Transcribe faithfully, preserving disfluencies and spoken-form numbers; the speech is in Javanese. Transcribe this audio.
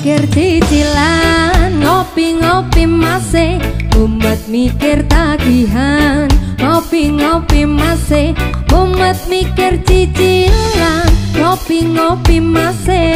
mikir cicilan, ngopi-ngopi masih mumet mikir tagihan. Ngopi-ngopi masih mumet mikir cicilan, ngopi-ngopi masih